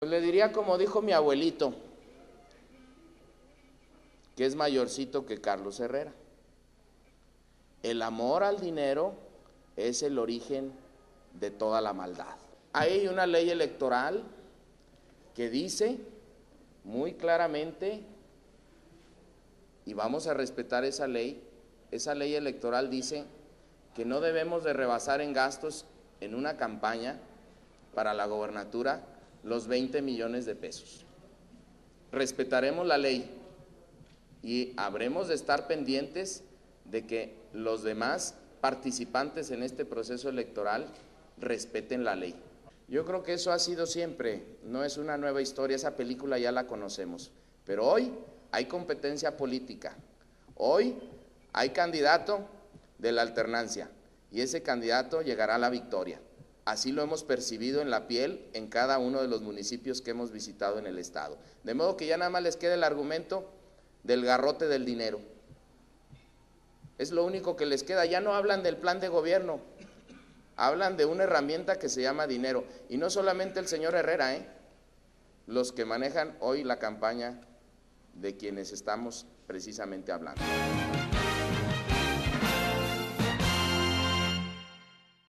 Pues le diría como dijo mi abuelito, que es mayorcito que Carlos Herrera. El amor al dinero es el origen de toda la maldad. Hay una ley electoral que dice muy claramente, y vamos a respetar esa ley electoral dice que no debemos de rebasar en gastos en una campaña para la gobernatura los 20 millones de pesos. Respetaremos la ley y habremos de estar pendientes de que los demás participantes en este proceso electoral respeten la ley. Yo creo que eso ha sido siempre, no es una nueva historia, esa película ya la conocemos, pero hoy hay competencia política, hoy hay candidato de la alternancia y ese candidato llegará a la victoria. Así lo hemos percibido en la piel en cada uno de los municipios que hemos visitado en el estado. De modo que ya nada más les queda el argumento del garrote del dinero. Es lo único que les queda, ya no hablan del plan de gobierno, hablan de una herramienta que se llama dinero. Y no solamente el señor Herrera, los que manejan hoy la campaña de quienes estamos precisamente hablando.